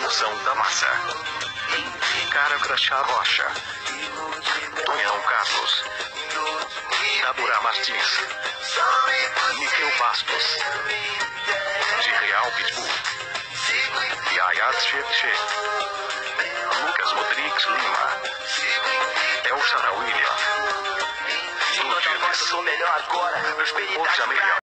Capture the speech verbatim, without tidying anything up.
emoção da massa. Cara Crachá Rocha. Tonhão Carlos. Débora Martins. Miquel Bastos. De Real Pitbull. Yayat Cheche. Lucas Rodrigues Lima. Elsa William. Blue Jeans. Sou melhor agora, prosperidade. Hoje a melhor.